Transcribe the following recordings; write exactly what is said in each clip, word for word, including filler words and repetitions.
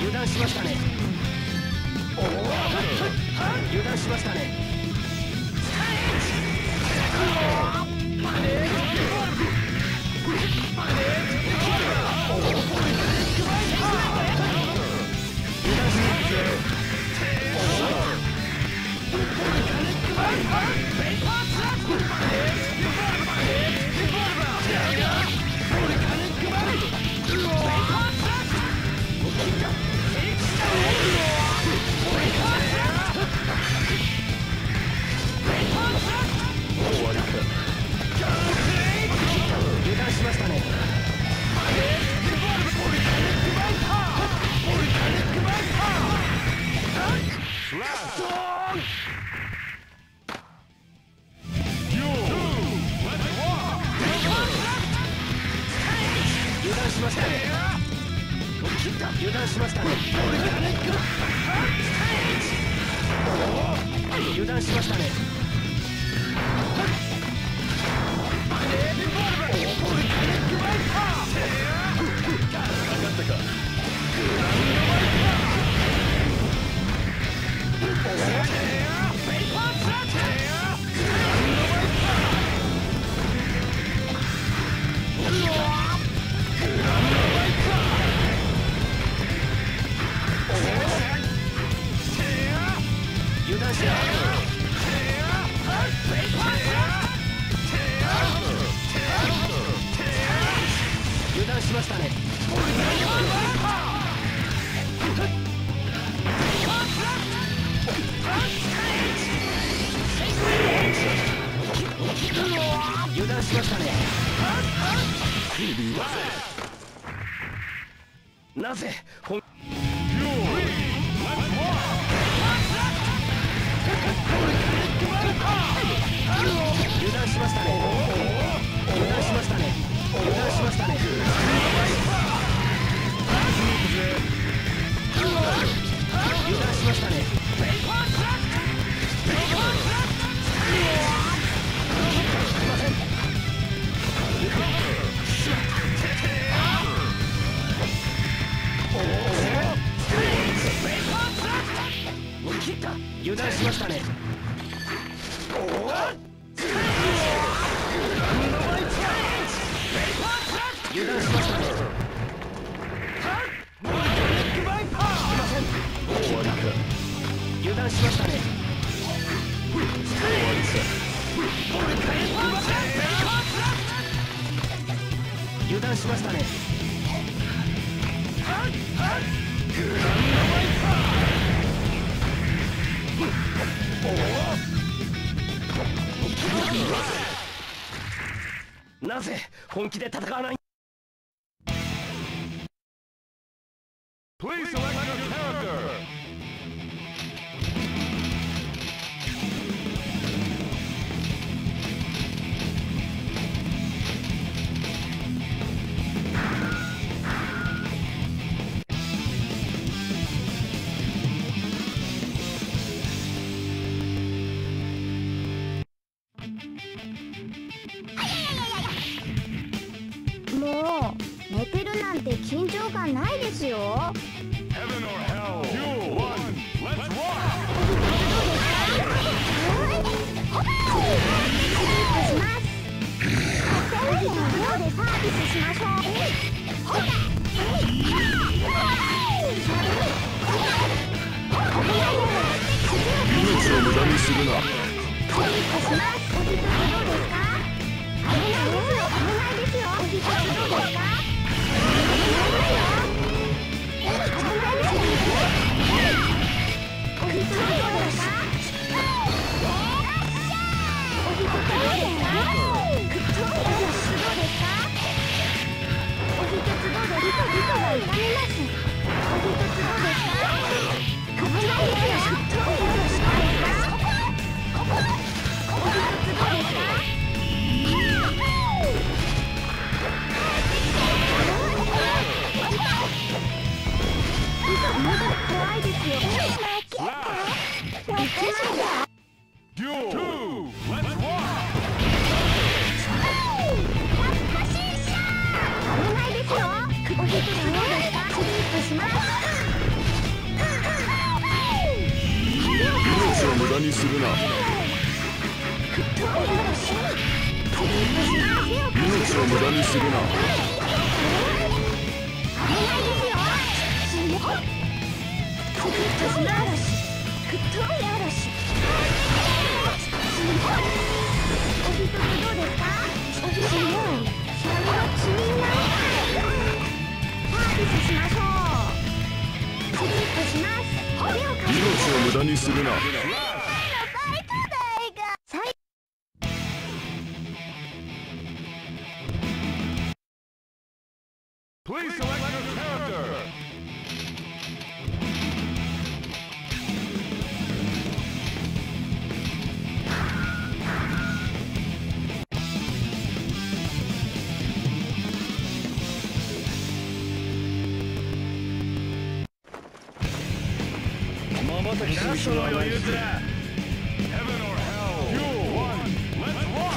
油断しましたね。おお、油断しましたね。油断しましたね。油断しましたね。油断しましたね。油断しましたね。なぜほん油断しましたね。油断しましたね。油断しましたね。油断しましたね。油断しましたね。油断しましたね。油断しましたね。油断しましたね。なぜ本気で戦わない。 Please select your character. もう寝てるなんて緊張感ないですよ。 Heaven or hell. Duel one. Let's rock. 秒でサービスしましょう。 命を無駄にするな。 お引っ越します。お一つどうですか。危ないですよ。危ないですよ。お一つどうですか。危ないですよ。危ないですよ。お一つどうですか。お一つどうですか。お一つどうですか。お一つどうですか。糸糸が痛みます。お一つどうですか。危ないですよ。お一つどうですか。お一つどうですか。まだ怖いですよ。行きましょう。 Duel two. Let's rock. 危ないですよ。お一つどうですか。スリープします。 駄にするな。命を無駄にするな。命を無駄にするな。 Please select your character. Heaven or hell. You one. Let's rock.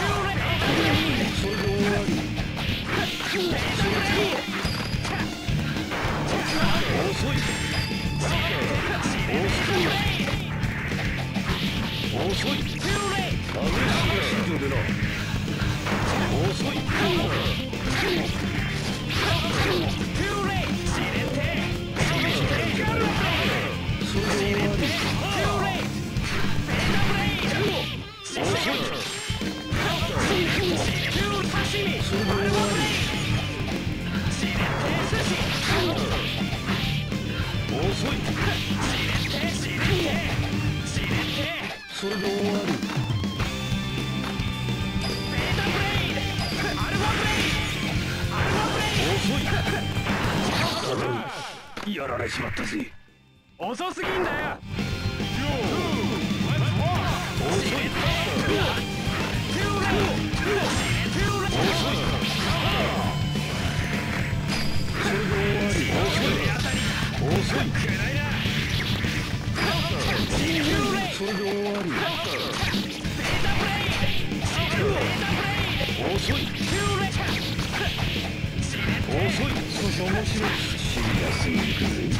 遅い。遅い。新庄でな。遅い。それで終わる。遅い。やられちまったぜ。 遅すぎんだよ。 それで終わり。遅い。遅い。少し面白い。シリアスに行くぜ。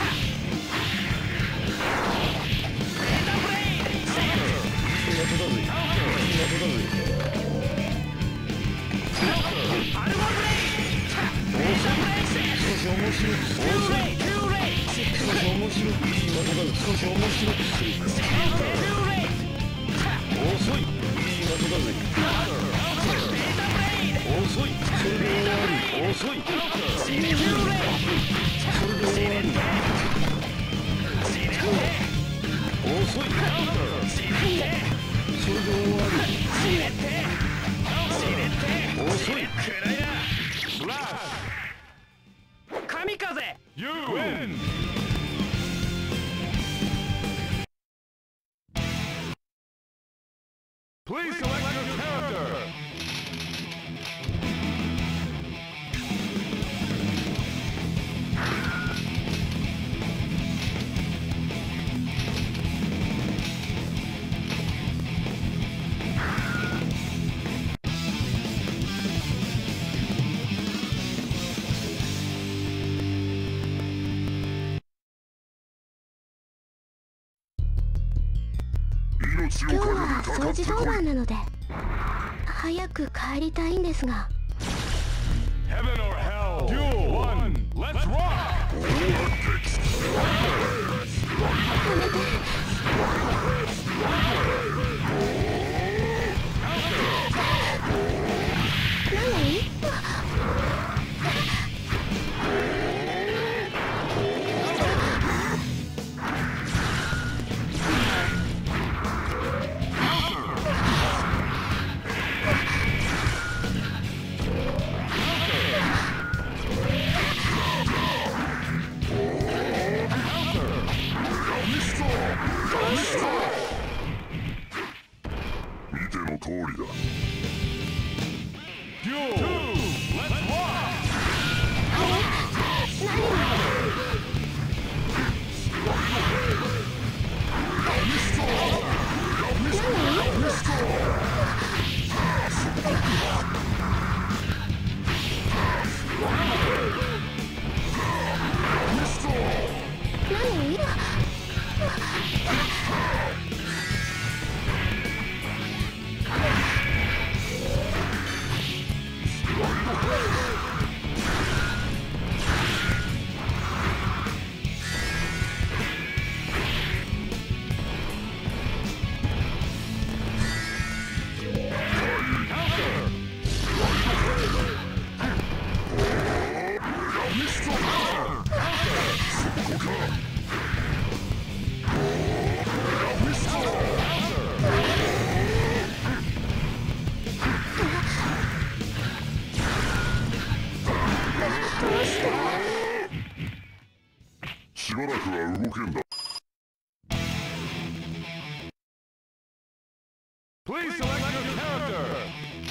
仕事だぜ。仕事だぜ。少し面白い。遅い。少し面白い。仕事だぜ。少し面白い。遅い。いい的だぜ。遅い。それで終わり。遅い。それで終わり。遅い。それで終わり。遅い。 神風 You win! Please select your character. Heaven 今日は掃除当番なので早く帰りたいんですが。 or hell. Duel one. Let's rock. 見ての通りだ。 Duel two. Let's rock. 何？ しばらくは動けんだ。Please select your character.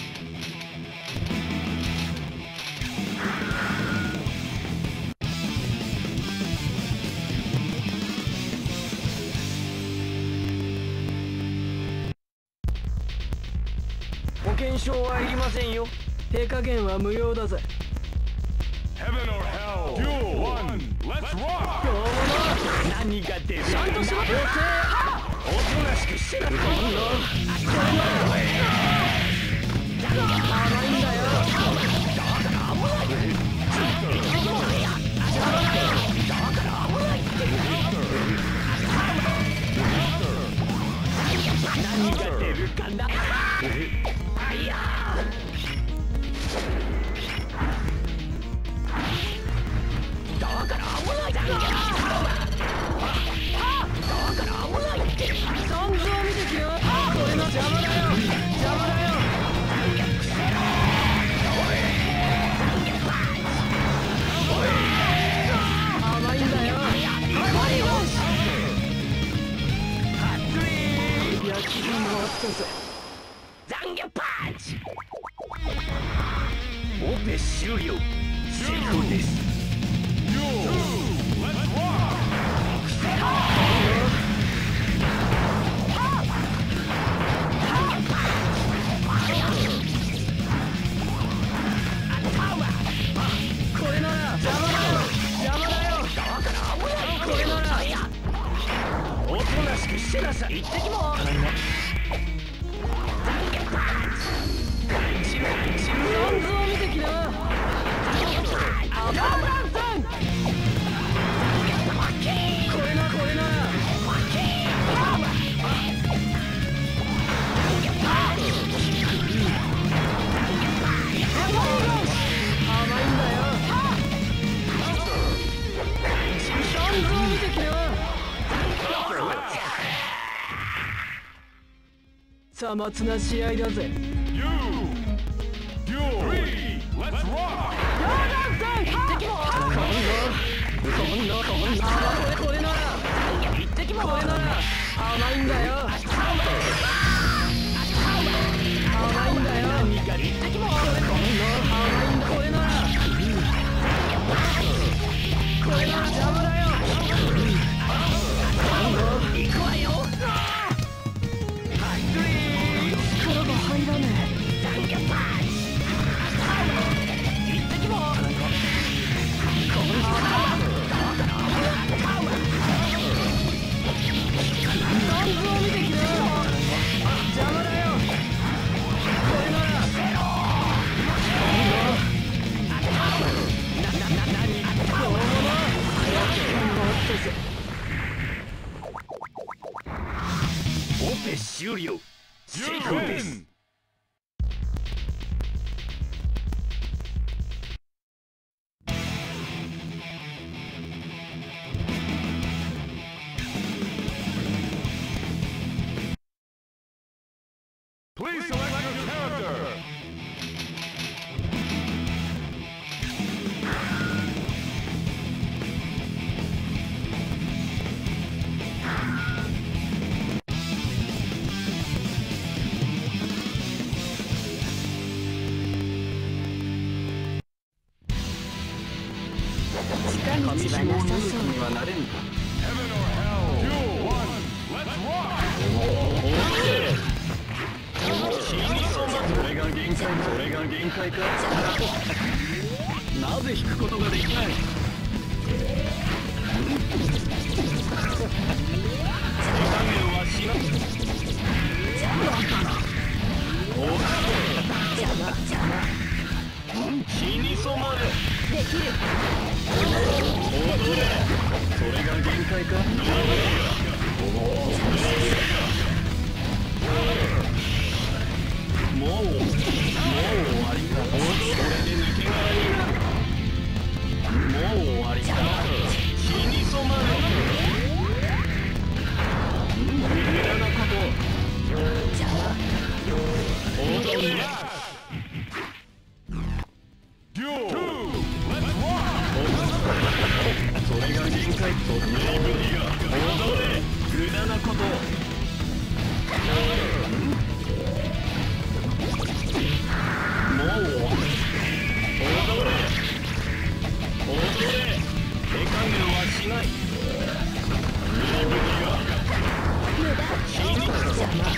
保険証はいりませんよ。手加減は無料だぜ。 Heaven or hell. Duel one. Let's rock. 何が出るちゃんとしろ。おとなしくしてな。甘いんだよ。何が出るかな。いやだから危ないだから危ないってサンズを見てきな。これの邪魔だよ邪魔だよ。甘いんだよ。焼きが回ったぜ。残業パンチ。オペ終了。成功です。これなら邪魔だよ邪魔だよ。これならおとなしくしてなさい。行ってきます。サンズを見てきな。アバンさんこれなこれなら甘いんだよ。サンズを見てきな。さまつな試合だぜ。これならこれなら甘いんだよ甘いんだよ。これならこれなら邪魔だよ。行くわよ。力が入らねえ。オペ終了。成功です。 Please select your character. 近道はなさそう。 にはなれんか。 Heaven or hell. Duel one. Let's rock. それが限界それが限界か。なぜ引くことができない。死に染まれ。できる。それが限界か。もう、もう終わりか。これで抜け殻になる。もう終わりか。死に染まれ。無駄なこと。邪魔。踊り。それが限界か。 無駄なことを。もう踊れ踊れ、手加減はしない。死に邪魔。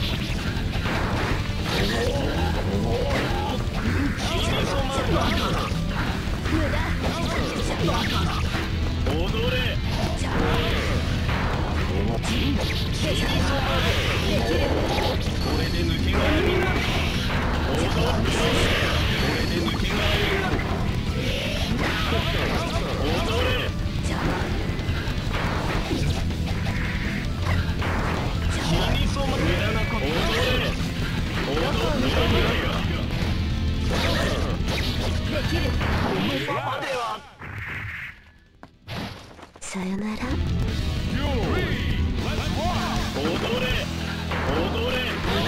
死にそうな無駄邪魔。踊れ邪魔。死にそうなこれで抜け殻になる。踊れこれで抜け殻になる。踊れ邪魔。死にそうな無駄なこと。踊れ踊れできる。今まではさよなら。 踊れ踊れ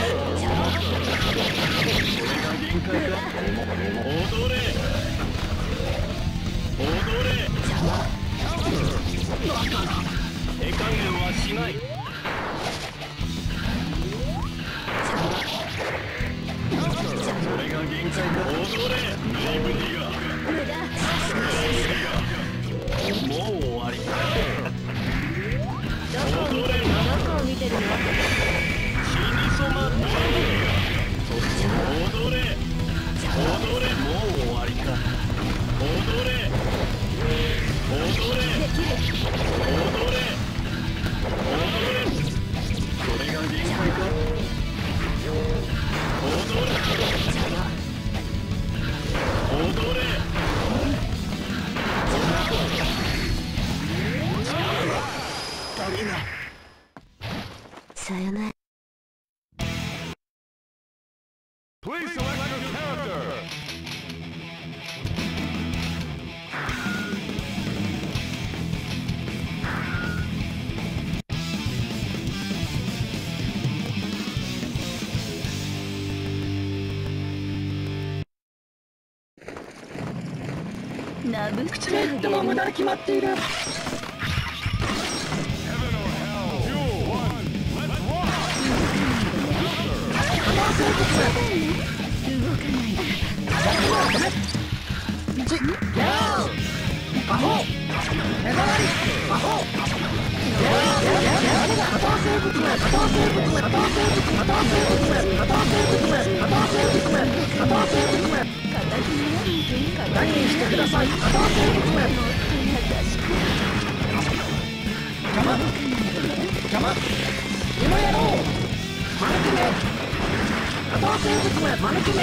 これが限界か。踊れ踊れ手加減はしない。これが限界か。踊れレイブディガー。もう終わりか。踊れどこを見てるの？ 死にそうな踊れ踊れもう終わりか。踊れ踊れできる。 踊れ踊れこれが限界か。踊れ踊れ足りない。 さよなら。 Please select your character. Nabu 口で言っても無駄に決まっている。 Heaven or hell. Duel one. Let's rock. 動かないで。 魔法目障り魔法魔導生物め魔導生物め魔導生物め魔導生物め魔導生物め魔導生物め魔導生物め何にしてください。魔導生物め邪魔邪魔今やろう招きめ魔導生物め招きめ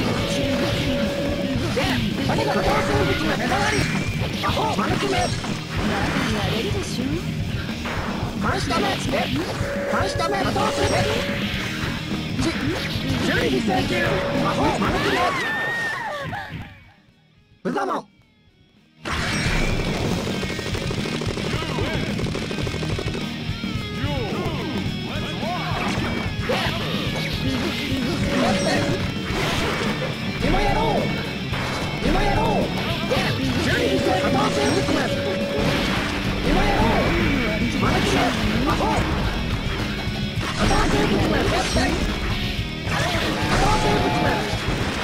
何が魔導生物め目障り魔法招きめやれるでしょ。 監視ダメ監視ダメ魔導生物準備請求魔法招きめ無様も今やろう今やろう準備せ魔導生物め今やろう招きめ魔法魔導生物めやって魔導生物め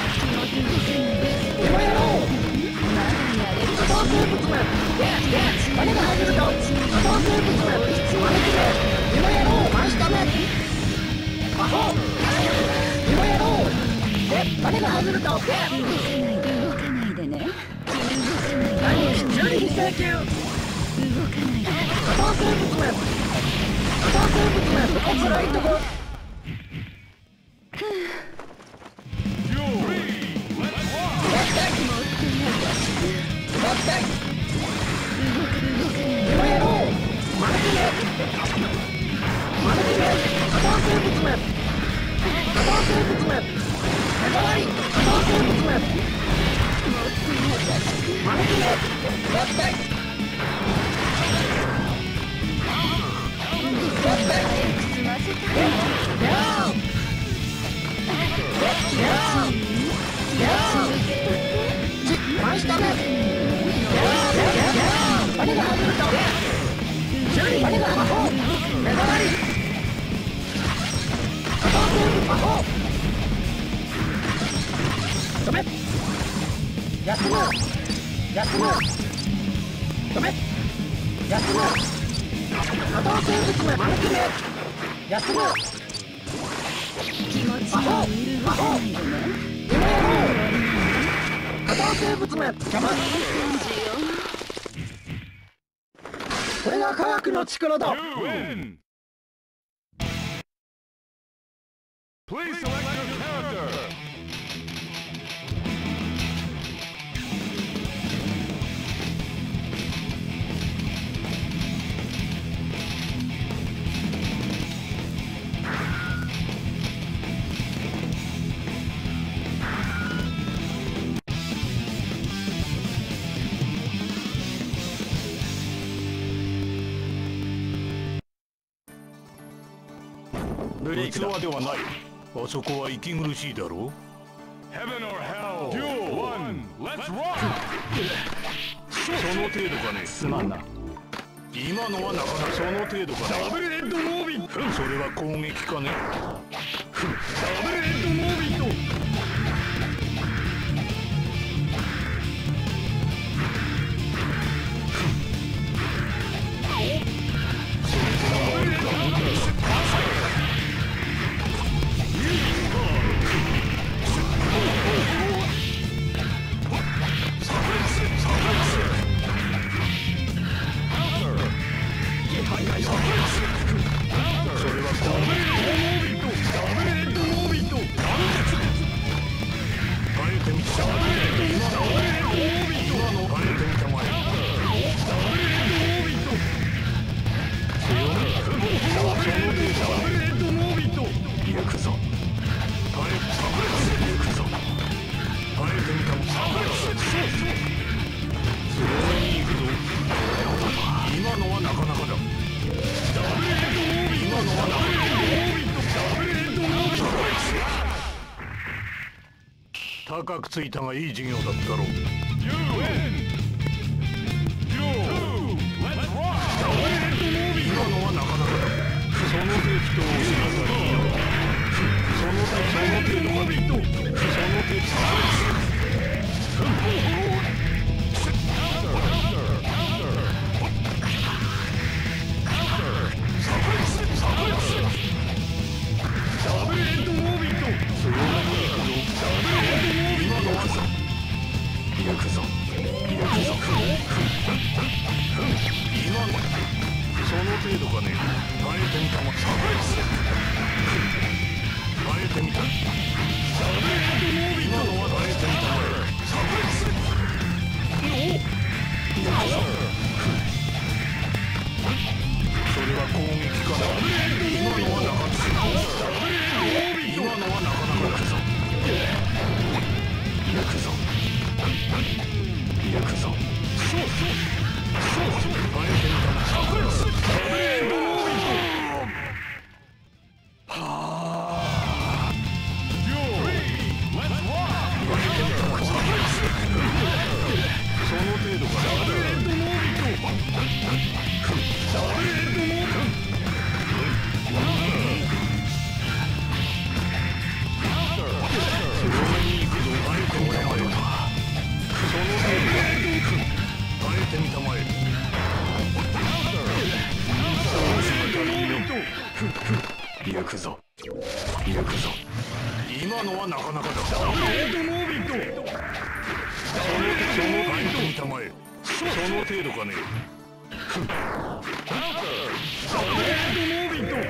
今やろう魔導生物め誰が入ると魔導生物め招きめ今やろう回しダメ魔法今やろう誰が外ると動かないでね。 何準備請求動かないで。 魔導生物め魔導生物めどこからいいとこ Duel three. Let's rock. 今やろう招きめ招きめ魔導生物め魔導生物め目障り魔導生物め招きめやってやって済ませたい。 回しダメーブ魔法目障り波動セーブ魔法止め休む休む止め休む波動生物の丸決め休む気持ち魔法を揺る魔法がさないでね。 今やろう波動生物め邪魔これが科学の力だ You win! Please select your character! ブレイクだ。器ではない。あそこは息苦しいだろう。 Heaven or hell! Duel one! Let's rock! その程度かね。すまんな。今のはなかなかその程度かね。ダブルヘッドモービット。それは攻撃かね。ダブルヘッドモービット。高くついたがいい授業だったろう。 You win! Duel two! Let's rock! 今のはなかなかだ。その程度をしなさいよ。その程度その程度かね。その程度。ダブルヘッドモービット。それはいいぞ。ダブルヘッドモービット。今のはさ。行くぞ。行くぞ。今のその程度かね。耐えてみたもん。耐えてみた。ダブルヘッドモービット。今のは耐えてみたまえ。それは攻撃かな。今のはなかなか。今のはなかなか。行くぞ。行くぞ。行くぞ。そうそう。そうそう。耐えてみた。ダブルヘッドモービット。はあ。 Duel three! Let's rock! その程度か。ダブルヘッドモービット。ダブルヘッドモービット。てみたまえ。行くぞ。行くぞ。今のはなかなかだ。ダブルヘッドモービット。そのその耐えてみたまえ。その程度かね。ダブルヘッドモービッ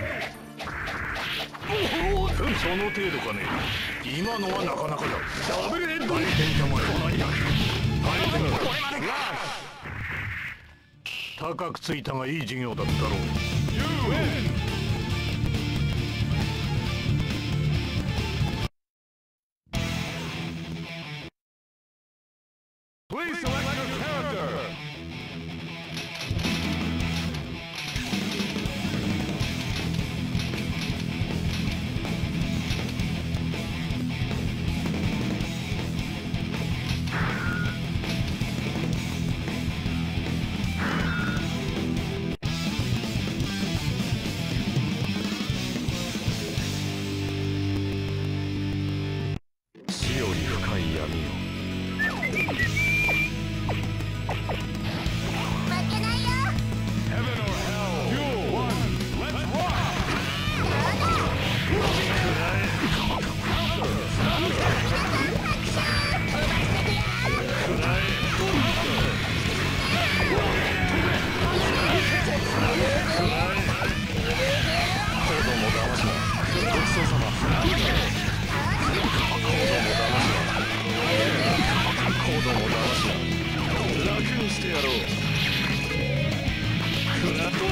ト。その程度かね。今のはなかなかだ。ダブルヘッド。耐えてみたまえ。耐えてみた。これまでか。高くついたがいい授業だったろう。 You win! Please select your character!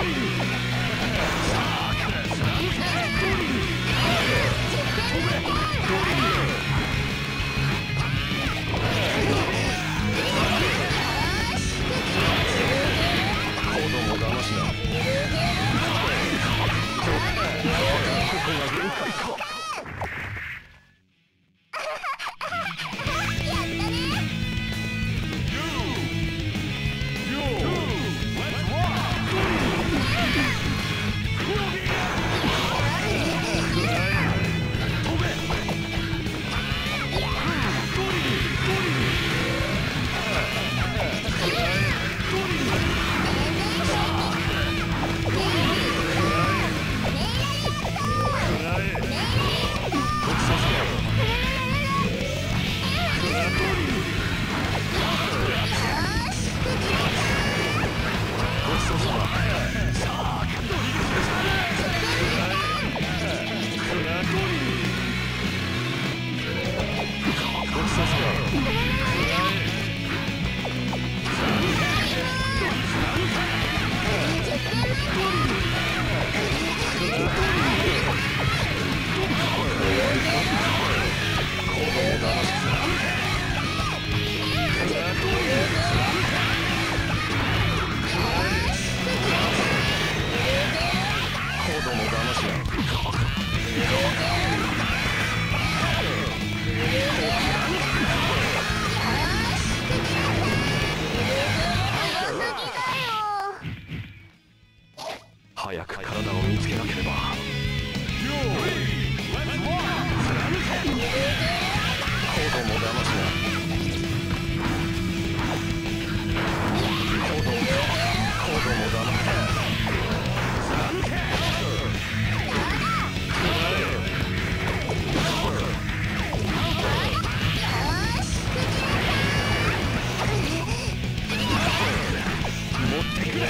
早く体を見つけなければ。子供だましな。子供子供だましな。持ってくれ。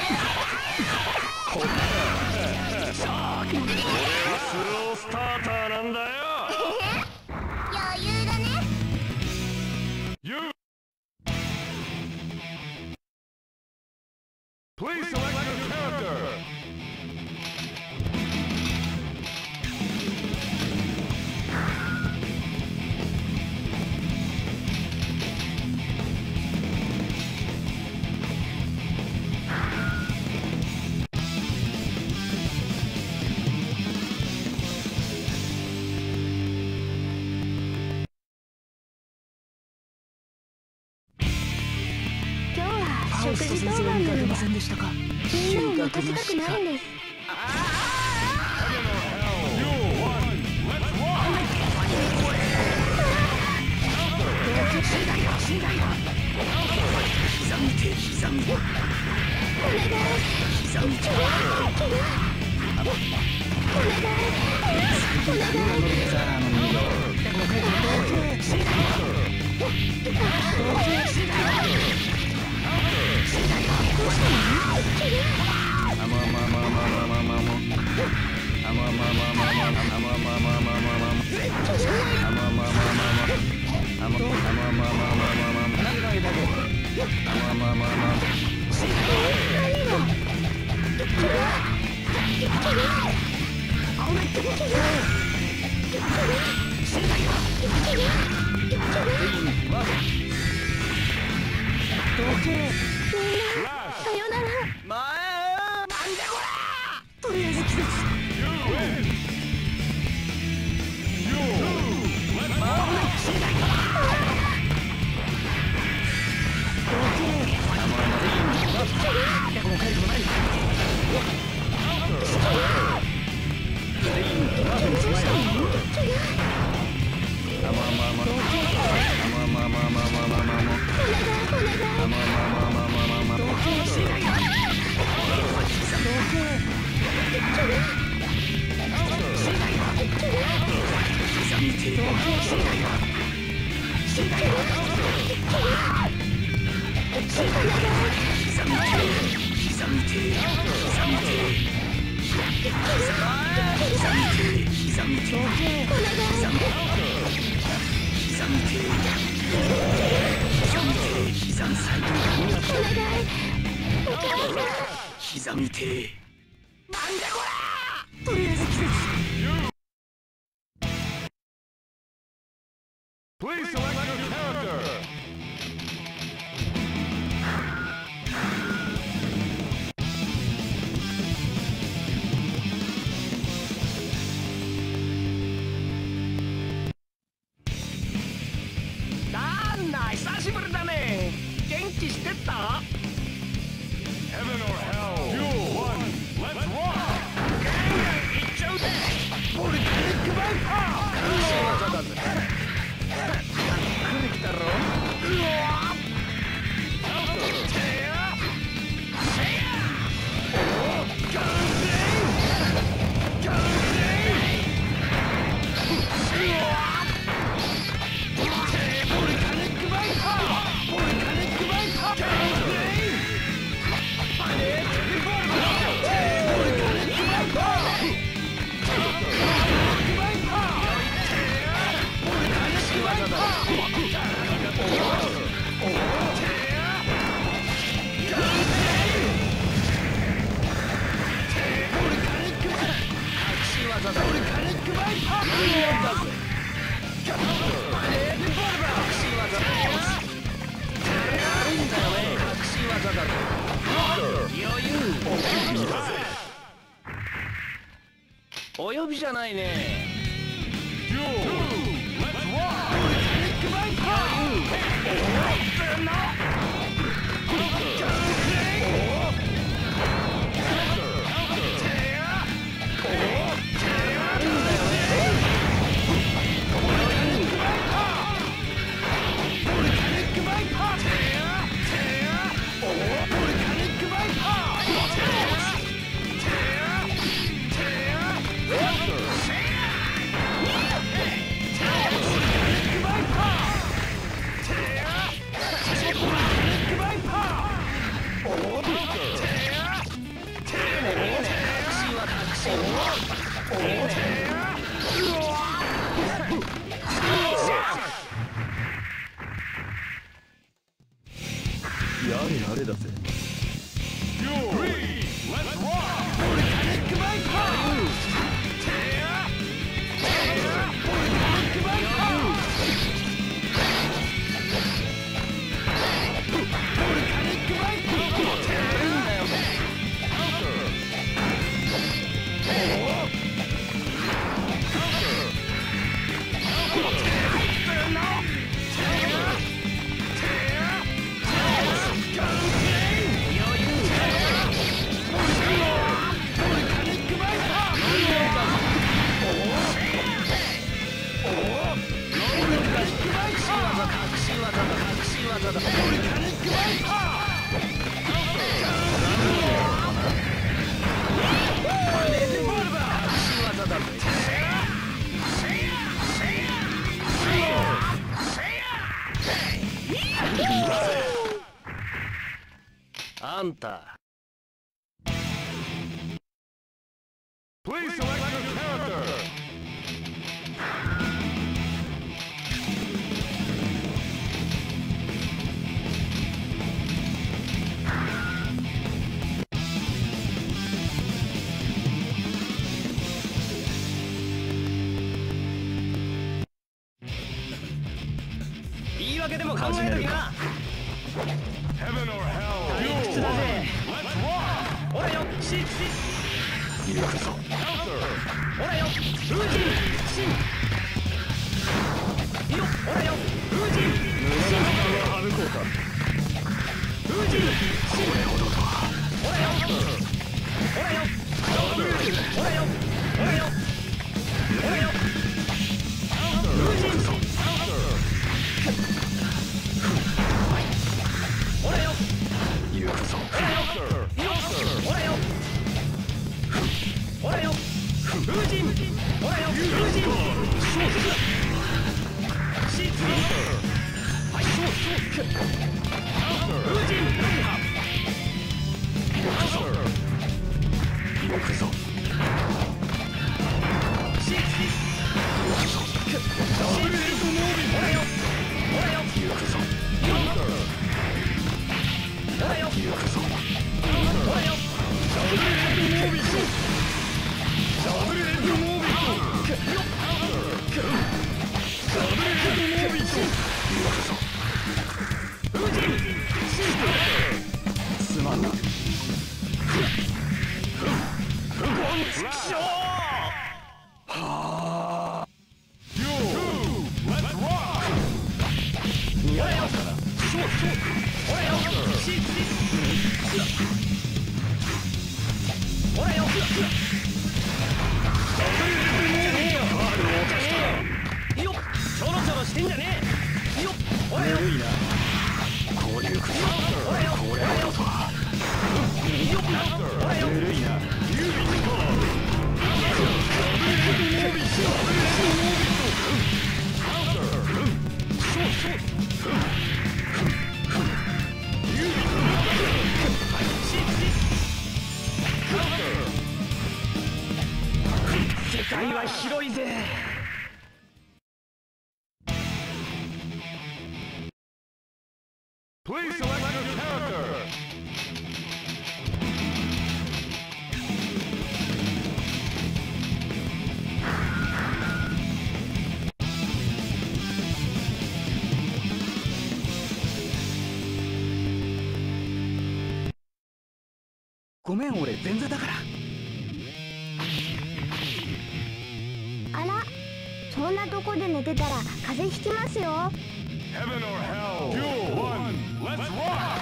俺はスロースターターなんだよ。 余裕だね。 You. Please select your character. 今日は食事当番なのでみんなを任せたくないんです。 さよなら。とりあえず季節。 膝刻みてえ。なんだこら。 とりあえず季節 Please select your character. なんだ久しぶりだね。元気してった？ Heaven or hell. Duel one. Let's rock. いっちゃうぜ。ポリティックバイパー。完成技だぜ。来る気だろ。うわ。お呼びじゃないね。 Duel two. Let's rock. やれやれだぜ。 Duel three. Let's rock. あんた。 Please select your character. 言い訳でも考えときな。 Heaven or hell. 退屈だぜ。 Let's rock. ほらよ、シッシッ。 行くぞ。 Counter. ほらよ、風神シン。いいよ、ほらよ、風神シン。 歩こうか。 風神シン。 これほどとは。 ほらよ、ほらよ、ほらよ、ほらよ、ほらよ。風神シン。ほらよ、 行くぞ。 ほらよ、ほらよ、ほらよ、風神、ほらよ、風神、シーツ、はい、風神、 行くぞ。 シーツ、ダブルエイトモービー、ほらよ、ほらよ、 行くぞ。 ほらよ、 行くぞ。 ほらよ、 世界は広いぜ。 Please select your character. ごめん、俺前座だから。 あら、そんなとこで寝てたら風邪ひきますよ。 Heaven or hell. Duel one. Let's rock.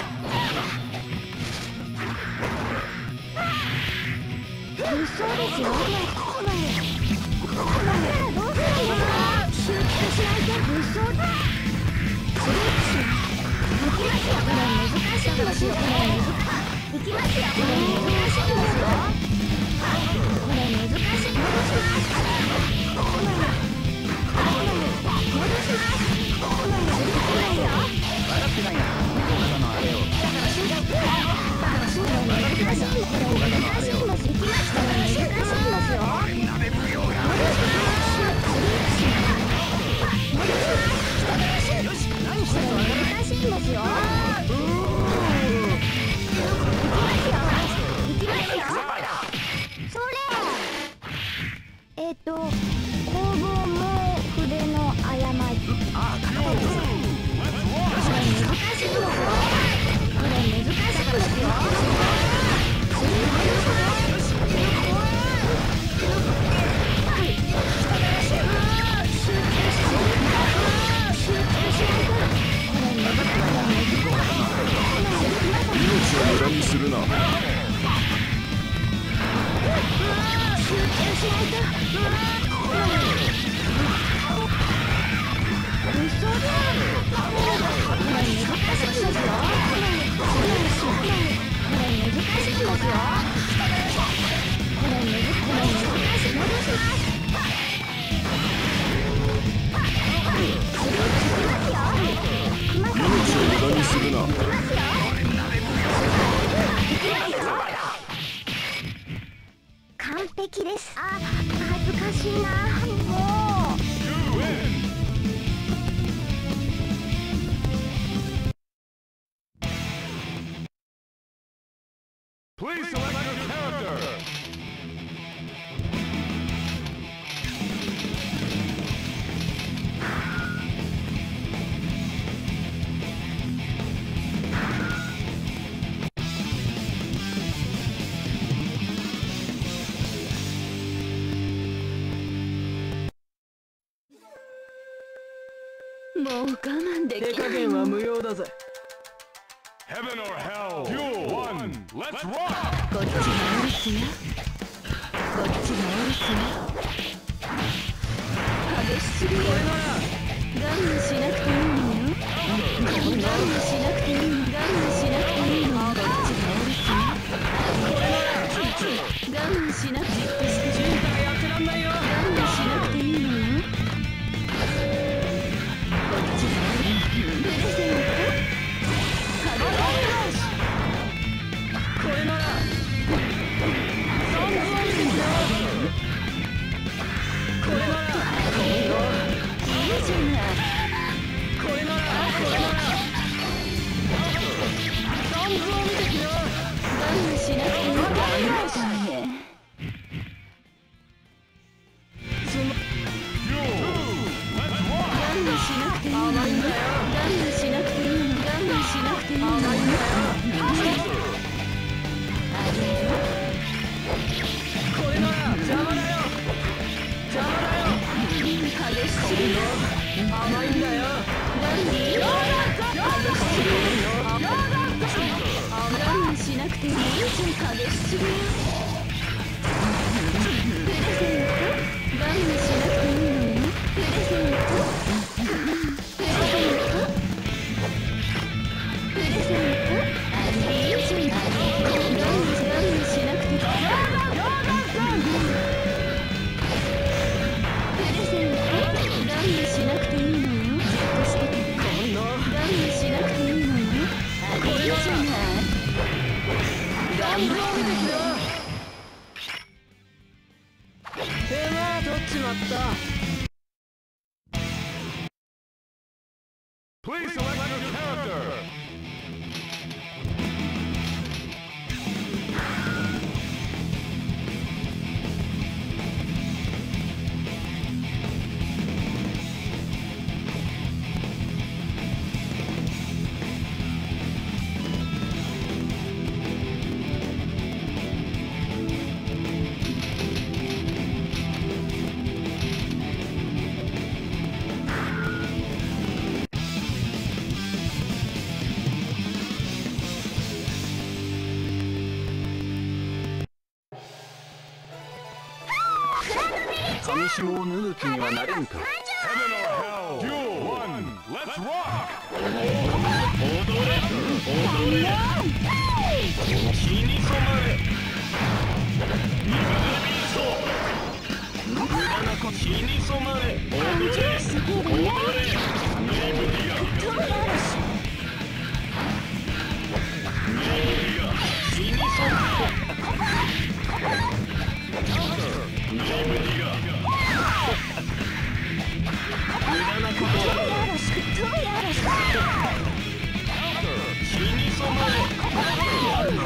嘘ですよ。このこのならどうするんですか。集中しないと嘘だ。スイッチ行きますよ。これ難しいんですよ。これ難しい。行きますよ。これ難しいんですよ。これ難しい。戻します。戻します。 笑ってないな。他のあれを。 だから死んじゃう。だから死んじゃう。難しい。これ難しいんです。行きますよ。難しいんですよ。 鍋奉行が。よし、何してんの。 難しいんですよ。行きますよ。それ。えっと、工房も筆の誤り。 ああ、片方です。 難しいですよ。これ難しいですよ。 命を無駄にするな。 集中しないと。嘘だ。これ難しいんですよ。これ難しいんですよ。これ難しい。これ難しい。戻します。 命を無駄にするな。 完璧です。あ、恥ずかしいな。もう。 Please select your character. もう我慢で手加きない減は無用だぜ。 Heaven or hell. Duel one. Let's rock. こっちがおるすよ。こっちがおるすよ。激しすぎる。我慢しなくていいのよ。我慢しなくていいの。我慢しなくていいの。こっちがおるすよ。我慢しなくていいの。我慢しなくていいのよ。こっちがおる。プレゼント。これならこれならいいじゃない。これならこれなら三分を見てきな。我慢しなくていいからね。 甘いんだよ。 我慢しなくていいじゃん。激しすぎる。プレゼント我慢しなくていいのよ。プレゼントプレゼントプレゼントあげるじゃん。我慢しなくていい。プレゼント我慢しなくていいのよ。じっとしてて。我慢しなくていいのよ。あげるじゃない。 ガンブロー出てきた。手間取っちまった。 Please select your character. 上下を脱ぐ気にはなれんか。 Heaven or hell. Duel one. Let's rock. 踊れ踊れ火に染まれ水ビート無駄なこと火に染まれ踊れ踊れネブリアネブリア火に染まれネブリア無駄なことだ火に染まれやるな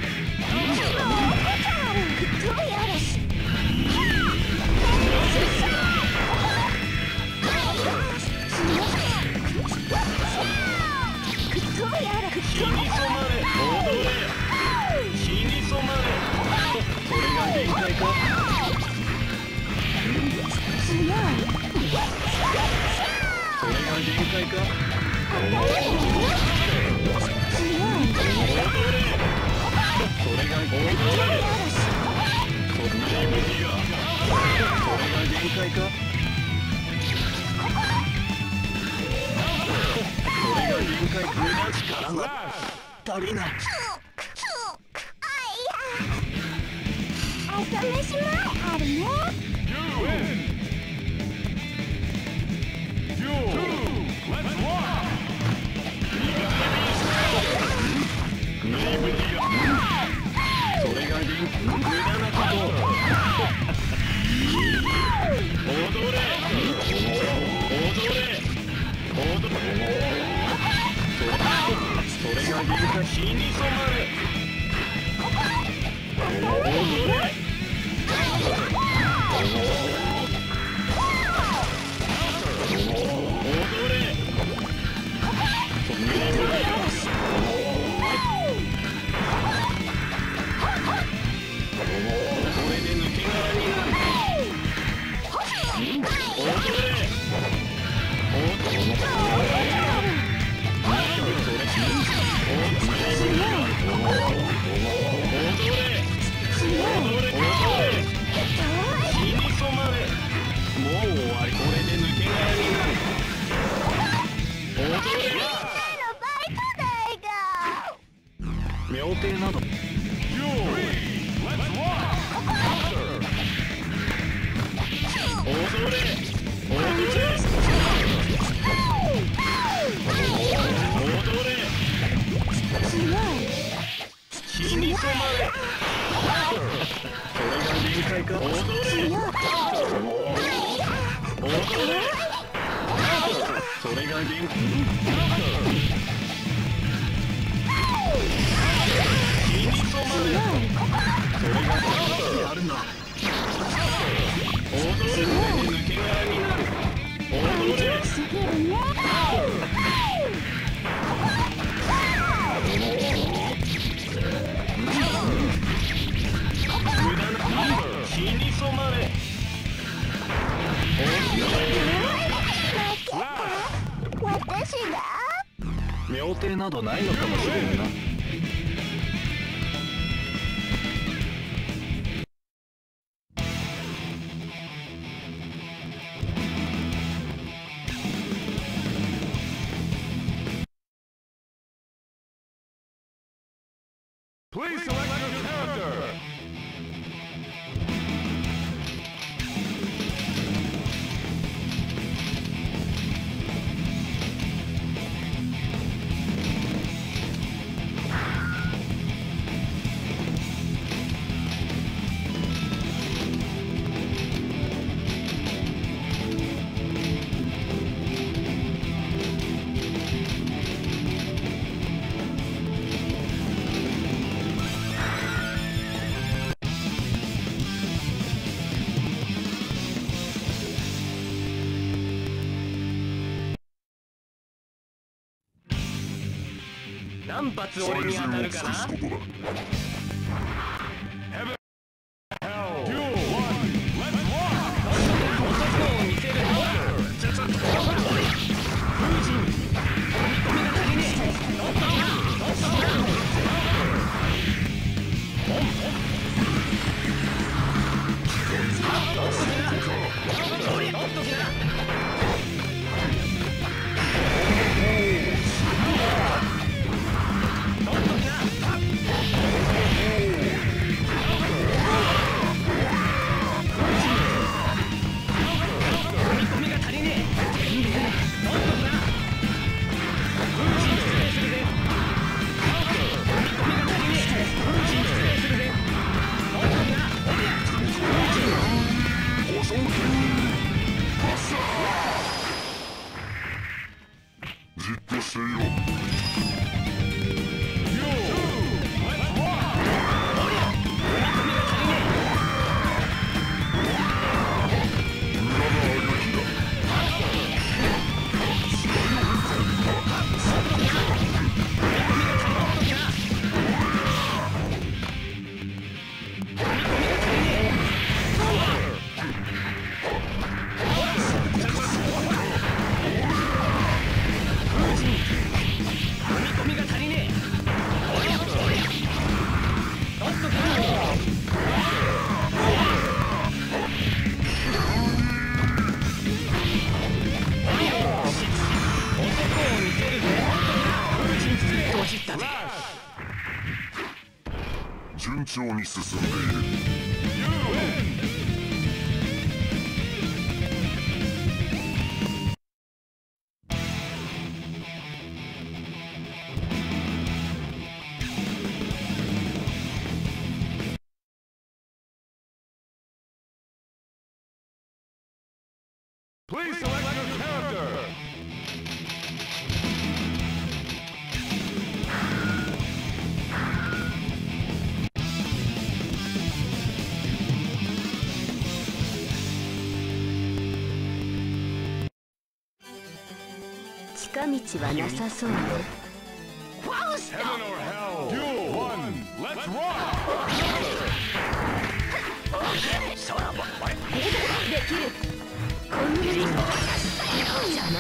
火に染まれ踊れ火に染まれそれが限界かそれが限界か踊れそれが踊れそれが限界かそれが限界無駄力が足りない朝飯前あるね。 You win. Duel two. Let's rock. ネブリアそれが限界無駄なこと踊れ踊れ踊れそれが限界火に染まれ踊れ踊れネブリアこれで抜け殻になる踊れ踊れ火に染まれもう終わりこれで抜け殻になる踊れ妙艇など Duel three. Let's rock. 踊れ踊れ踊れ火に染まれそれが限界か踊れ踊れそれが限界火に染まれそれがやるな踊れ抜け殻になる踊れ無駄な火に染まれ踊れしいな。 妙定などないのかもしれんな。 Please select your character. 何発俺に当たるかな。 Heaven, hell, duel one, let's rock. 男を見せる。風神、飛び込みが足りねえ。おっときな、おっときな。おっときな、おっときな。 順調に進んでいる。 Please select your character. Heaven or hell, duel one, let's rock. できる。こんなに邪魔。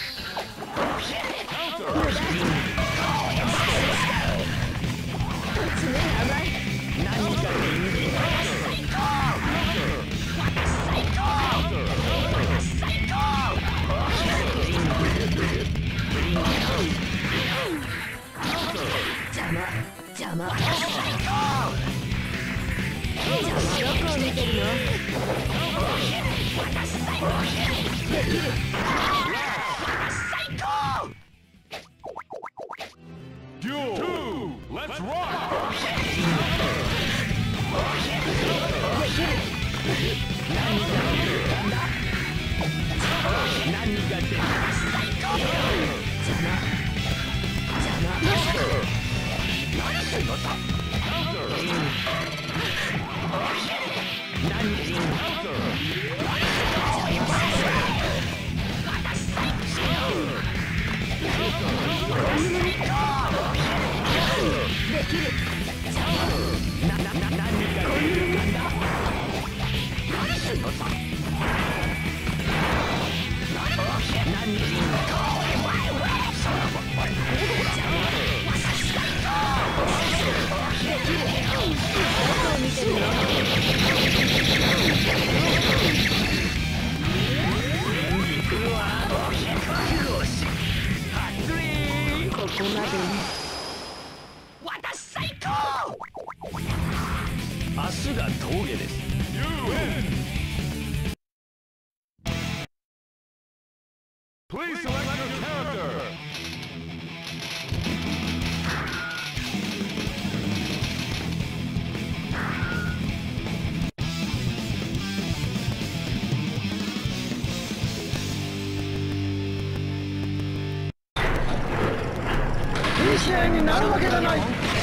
爪甘い。何かでいい。邪魔邪魔。どこを見てるの？できる。 Duel two, let's rock. 何が出る？ 邪魔邪魔。 何すんのさ。何人？ できる。 な、な、な、何が出るんだ。何すんのさ。何人？ 下です。 You win! Please select your character! いい試合になるわけがない。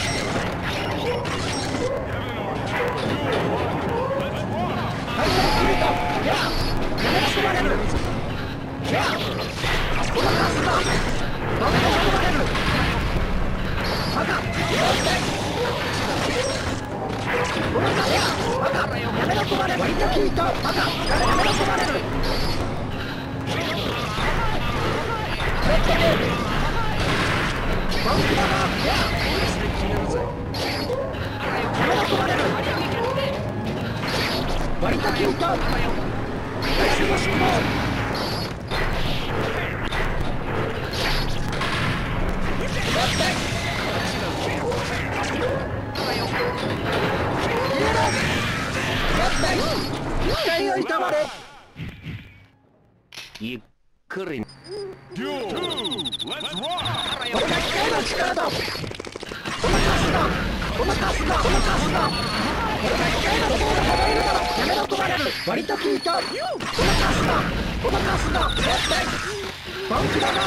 割と聞いた。 ゆっくり。 Duel two! Let's rock! これが機械の力だ。このカスだ。このカスだ。このカスだ。これが機械の力が幅いるだろ。やめろとまれる。割と効いた。このカスだ。このカスだ。絶対。バンクだな。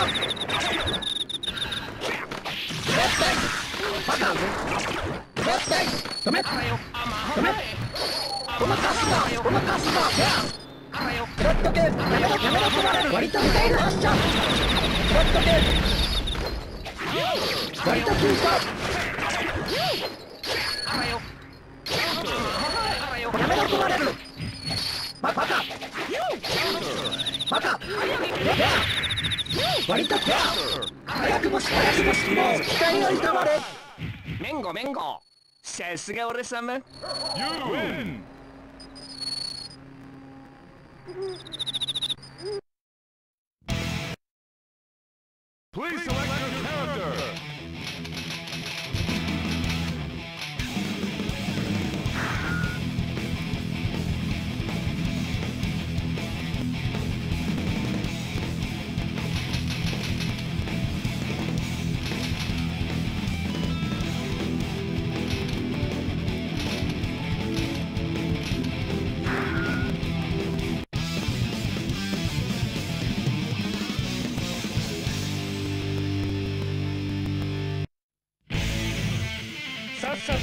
絶対。バカ。絶対。止め。止め。このカスだ。このカスだ。ほっとけ。やめろ。やめろとまれる。割と痛いの発射。ほっとけ。割と効いた。やめろとまれる。バカバカバカ割と早くもし早くもしもう機体を痛まれ。 めんごめんご。さすが俺様。 You win! Please select your character! Heaven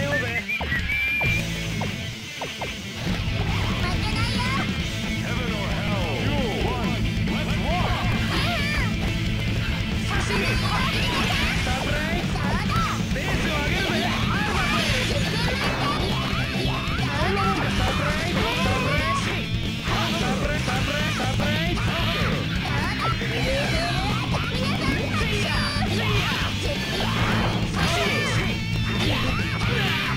or hell! Duel one! Let's rock! や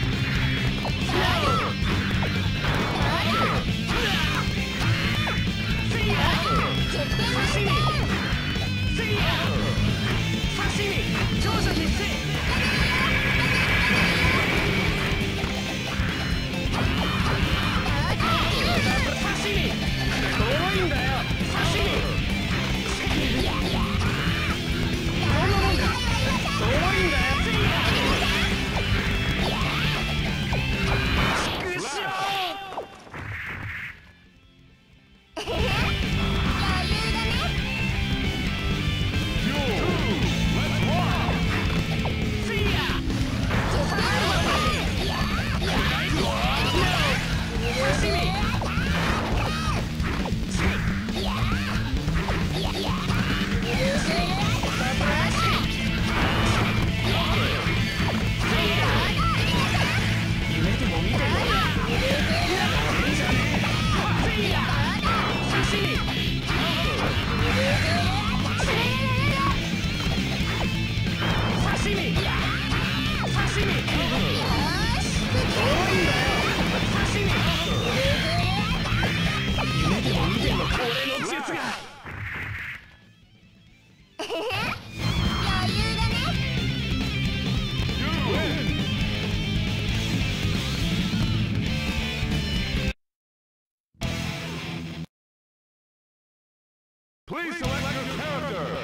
Please select your character.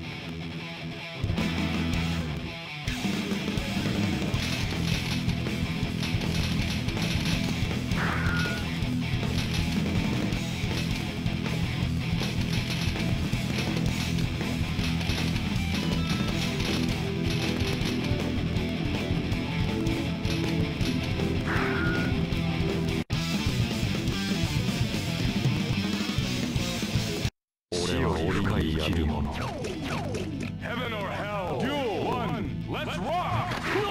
Heaven or hell. Duel one. Let's rock.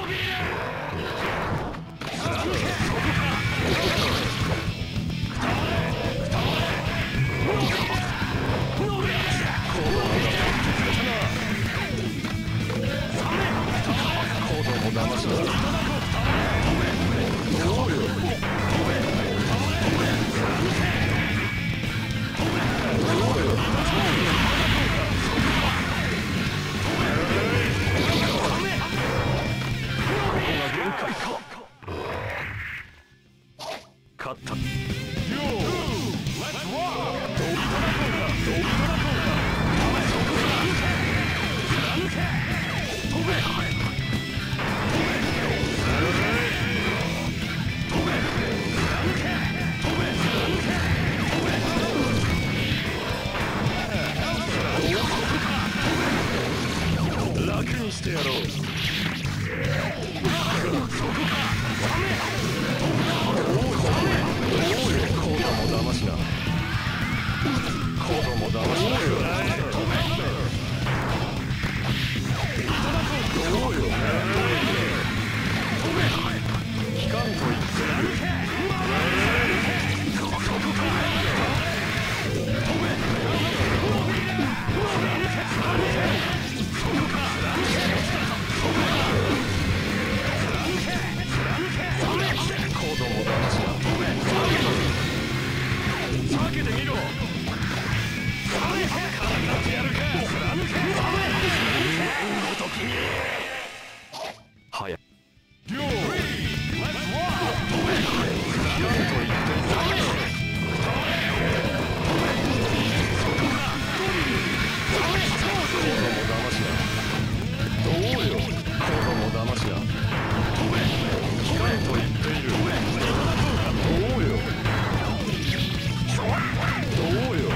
勝った。 Duel two. Let's rock. 楽にしてやろう。子供騙しな。子供騙しな。どうよ。聞かんと言ってる。早い。 Duel three. Let's rock. どうよ。子供騙しな。聞かんと言っている。どうよ。どうよ。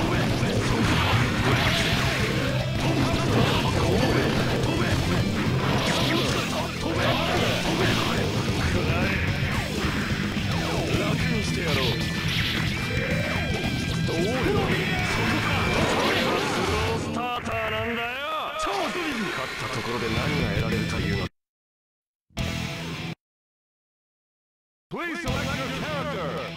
楽にしてやろう。どうよ。スロースターターなんだよ。勝ったところで何が得られるというの。 Please select your character.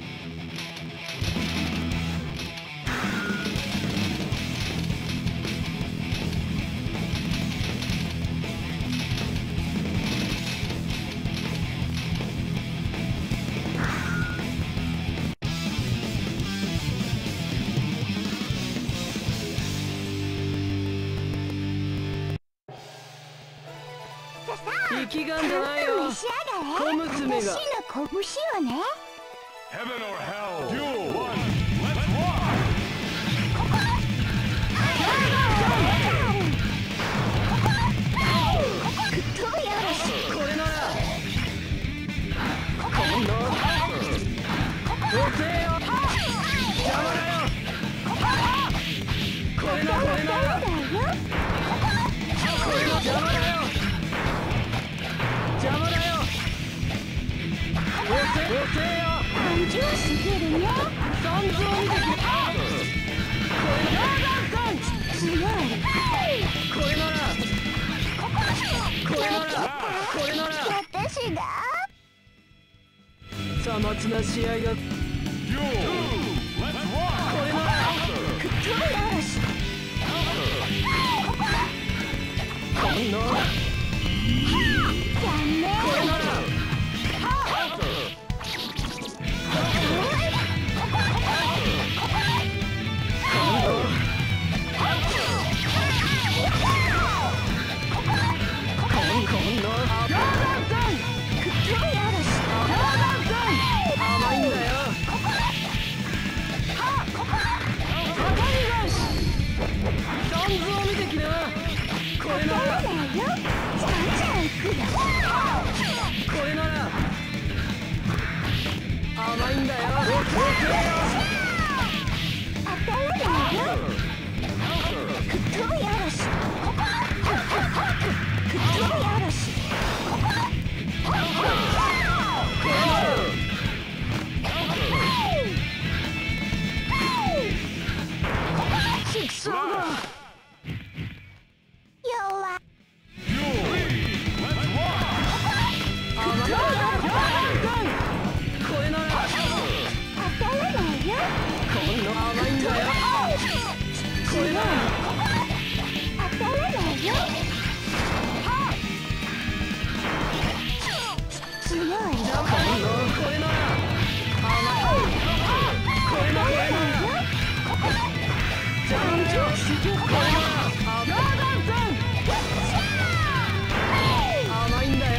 Heaven or hell. Duel one. Let's rock. さまつな試合が Duel. Let's rock. これならこんなこれなら甘いんだよ。 甘いんだよ。 当たらないよ。吹っ飛び嵐。吹っ飛び嵐。ちくしょうだ。弱い。 これなら当たらないよ。 こんな甘いんだよ。これなら当たらないよ。強い。 これなら甘い。これならジャンプ。これなら甘いんだよ。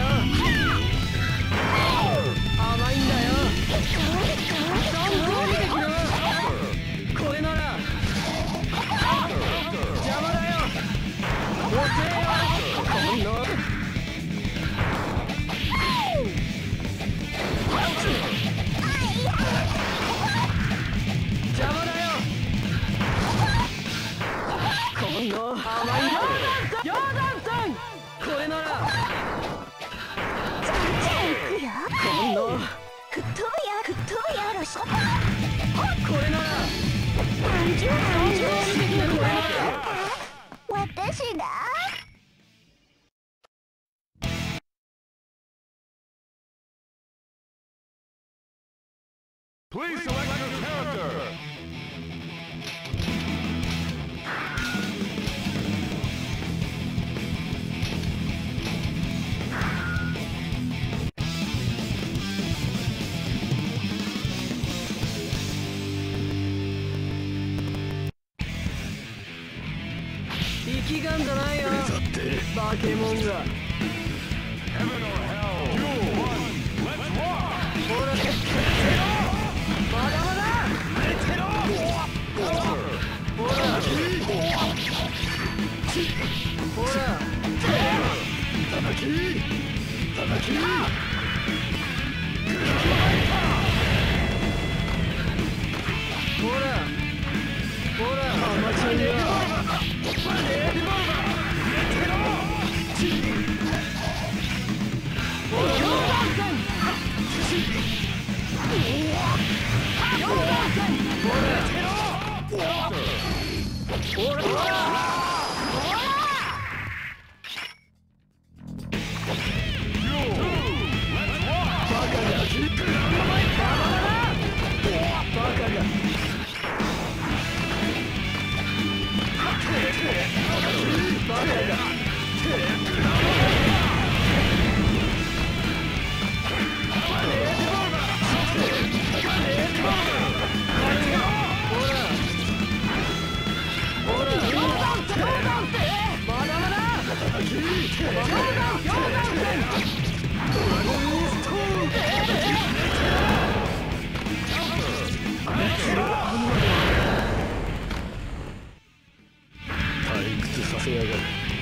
甘いんだよ。これなら邪魔だよ。おせえよ。こんな邪魔だよ。こんな甘いんだよ。冗談さん。これならじゃんじゃんいくよ。 こんな吹っ飛びや吹っ飛び嵐。 これなら何十何十私が Please select your character. 力んじゃないよ。バケモンが。 Heaven or hell. Duel one. Let's rock. ほらまだまだ。ほらほらほらほらアマチュアには退屈させやがる。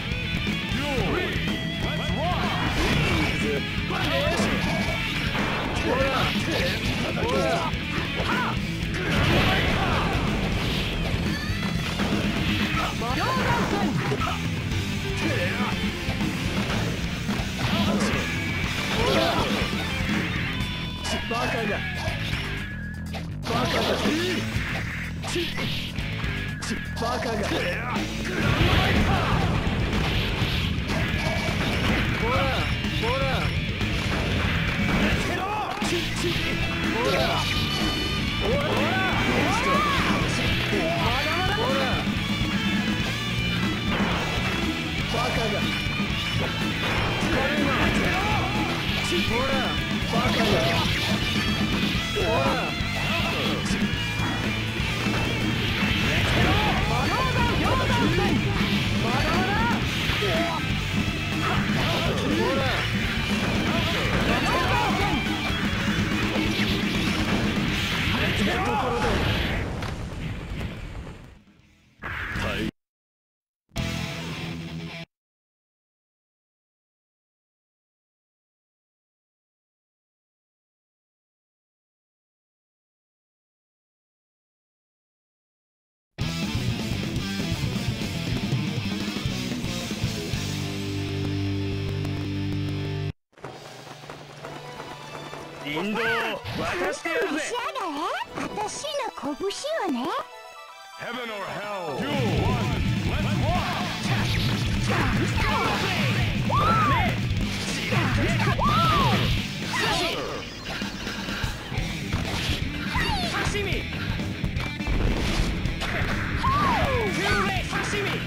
バカがバカがバカがほらほらほらほらバカがほらバカがほらほら引導渡してやるぜ。 召し上がれ。私の拳をね。 Heaven or hell. Two, one, let's rock. 刺身。救命刺身。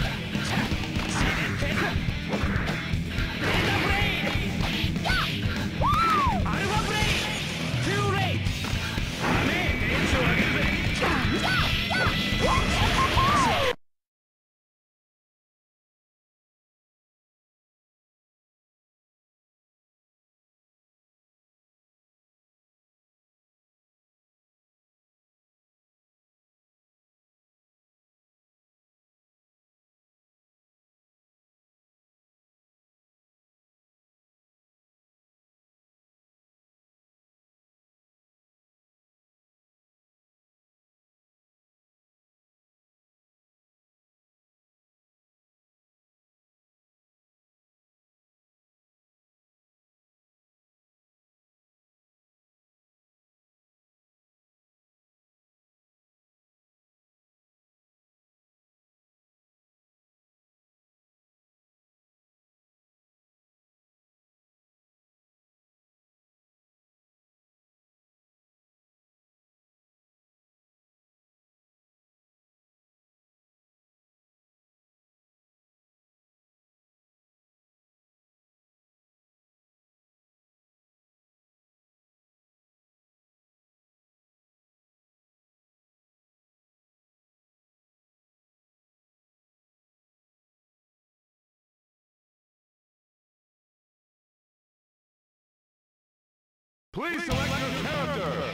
Please select your character.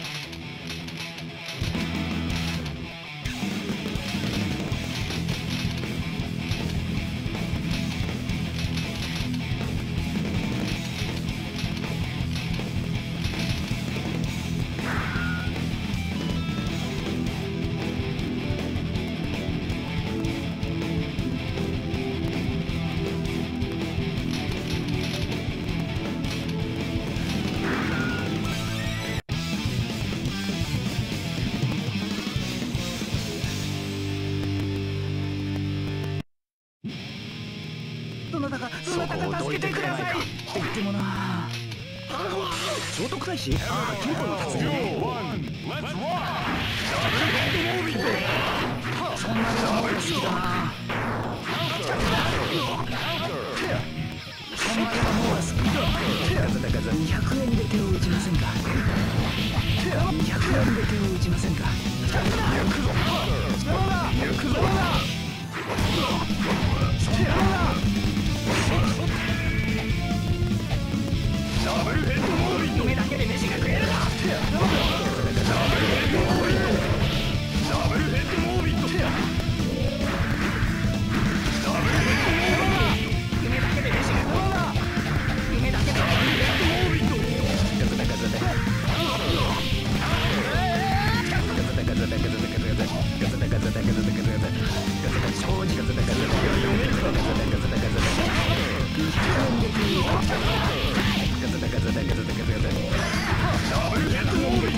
Double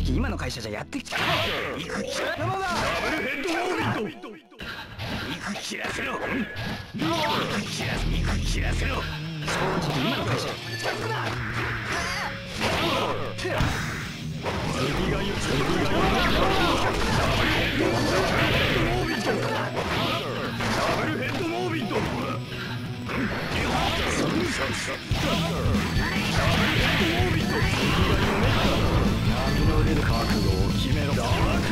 直今の会社じゃやってきた。行く気だ。ダブルヘッドオービット。行く気らせろ。行く気らせろ。行く気らせろ。正直今の会社。 次が言う次が言うダブルヘッドモービット。波の出る覚悟を決めろ。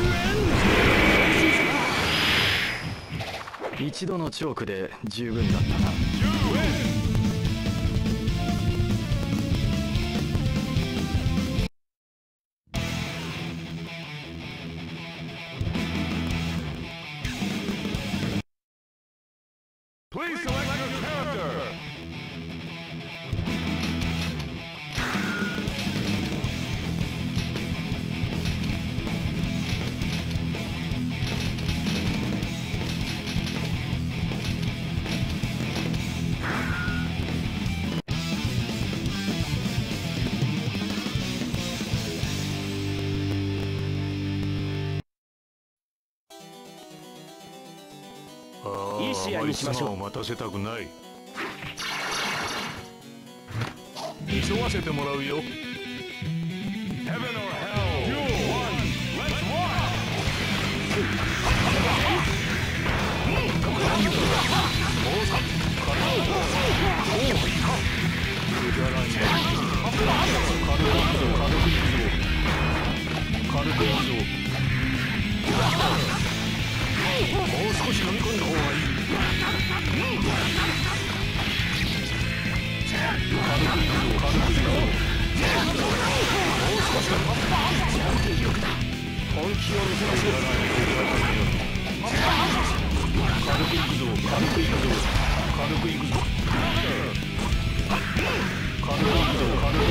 一度のチョークで十分だったな。 Please select your character. Ah, いい試合にしましょう。 あまり妻を待たせたくない。急がせてもらうよ。 Heaven or hell. Duel one. Let's rock. 軽くいくぞ。もう少し飲み込んだ方がいい。軽くいくぞ軽くいくぞ。もう少し本気を見せましょう。軽くいくぞ軽くいくぞ軽くいくぞ軽くいくぞ軽くいくぞ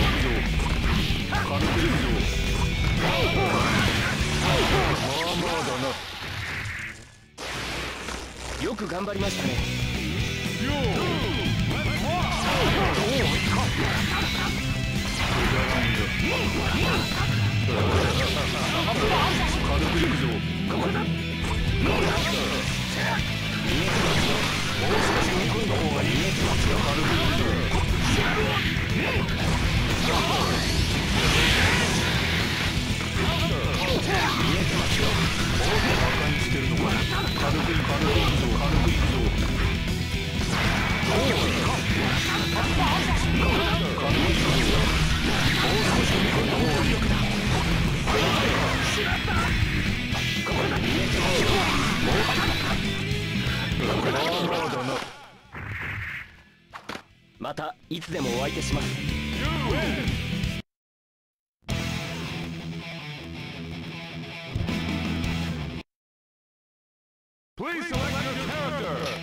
軽くいくぞ。まあまあだな。 よく頑張りましたね。 軽くいくぞ。もう少し踏み込んだ方がいい。軽くいくぞ。バカにしてるのか。軽くいくぞ軽くいくぞ軽くいくぞ。軽くいくぞ。もう少し踏み込んだ方がいい。 またいつでもお相手します。 Please select your character.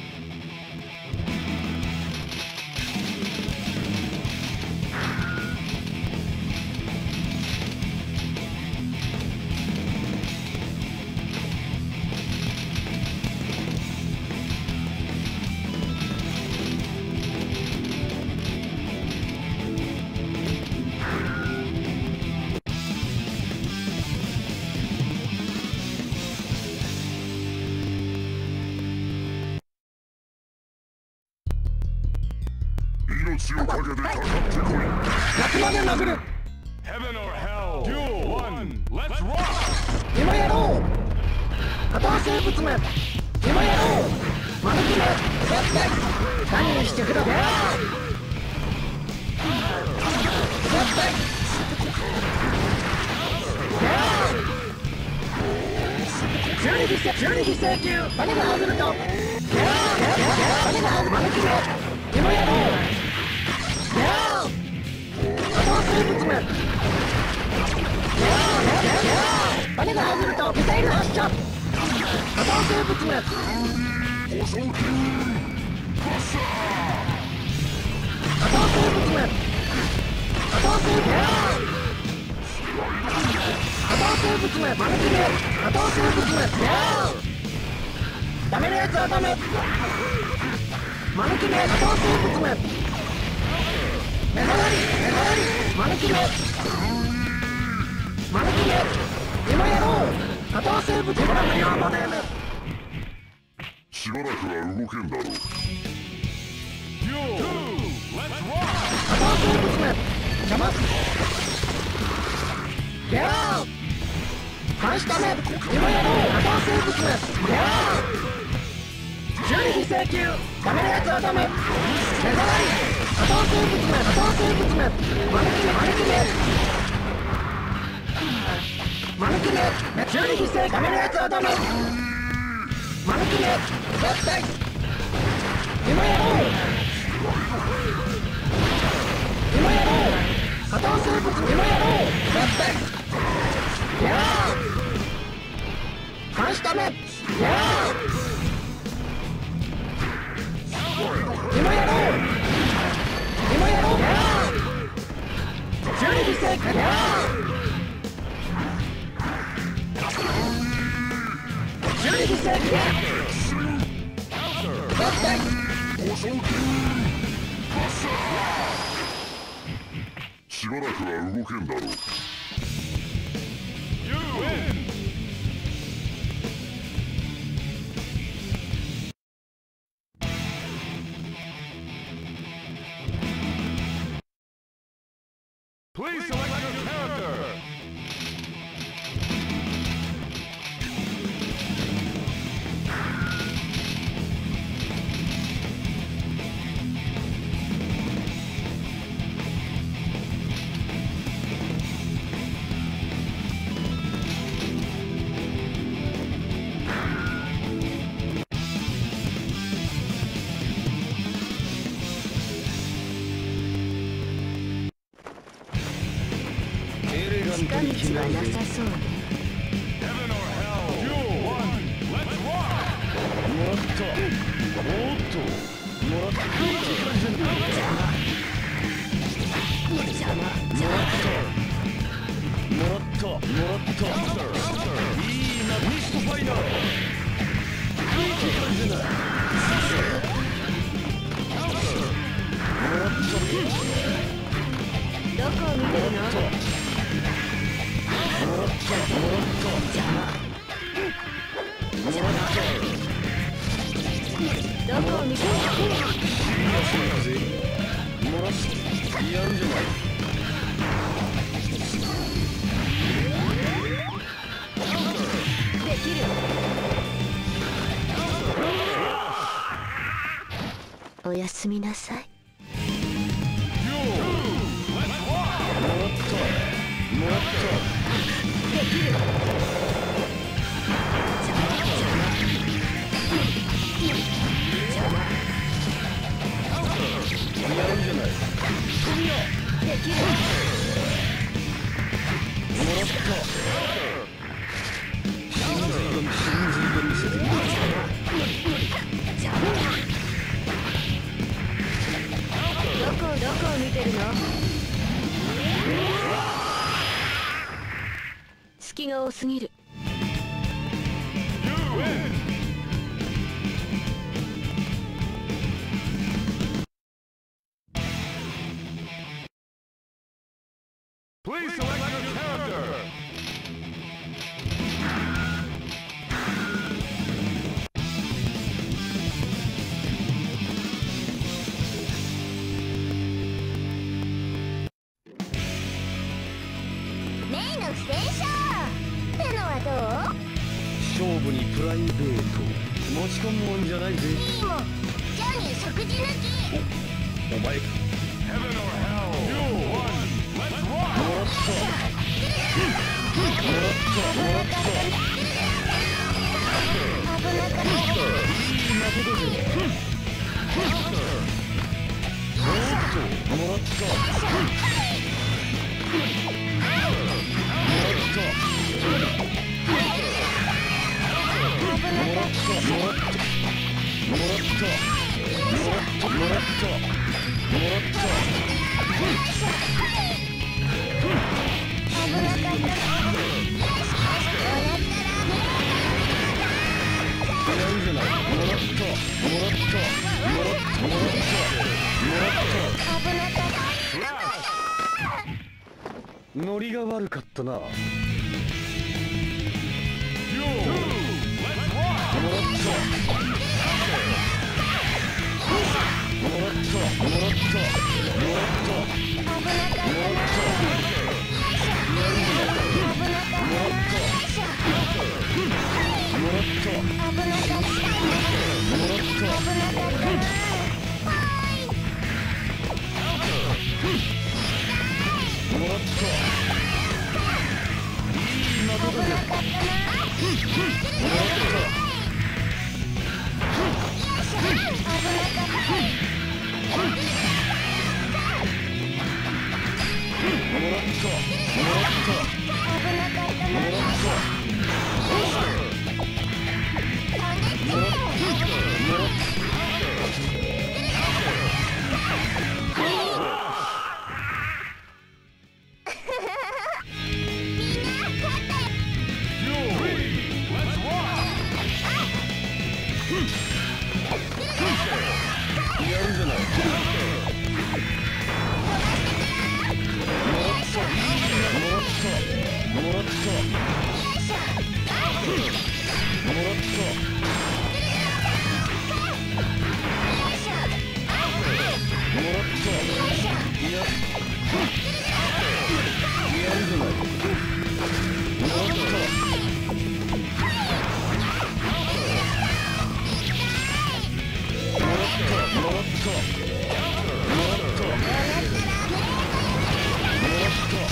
Heaven or hell. Duel one. Let's rock. 今やろう。片生物め。今やろう。マヌキめ。何してください。十二十十二時請求。バネが外ると。バネが外る。マヌキめ。今やろう。片生物め。バネが外るとミサイル発射。片生物め。片生物め。片生物片生物め。マヌキめ。片生物め。ダメなやつはダメ。マヌキめ。片生物め。目障り目障り。マヌキめ。 マルキネ今やろう多頭生物トラクリアモデルしばらくは動けんだろう。 多頭生物め邪魔ゲラー監視ため今やろう多頭生物めゲラー修理非請求ダメなやつはダメ目障り多頭生物め多頭生物めマルキネマルキネマルキネ修理非正ダメなやつはダメマルキネ絶対今やろう今やろう多頭生物今やろう絶対やー監視ためやー今やろう今やろうやー修理非正やー修理非正絶対しばらくは動けんだろう。 Please select your character. Heaven or hell, duel one, let's rock! もらったおっともらったもらったもらったいいなミストファイナーいい感じだもらったどこを見てるの？ もらったもらった邪魔もらったどこを見てるの？ もらったやるじゃないできるおやすみなさいもらったできる邪魔邪魔邪魔やるんじゃないできるもらった真髄が真髄が見せてみる邪魔どこどこを見てるの？隙が多すぎる Please select your character. メイの不正者ってのはどう？ 勝負にプライベート持ち込むもんじゃないぜいいもんジャニー食事抜きお前 Heaven or hell, duel one, let's rock! もらったもらったもらった危なかったいいなことでおっともらったもらったもらったもらったもらったもらったもらったノリが悪かったな。もらっ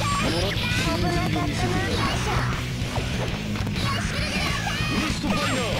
ミストファイヤー。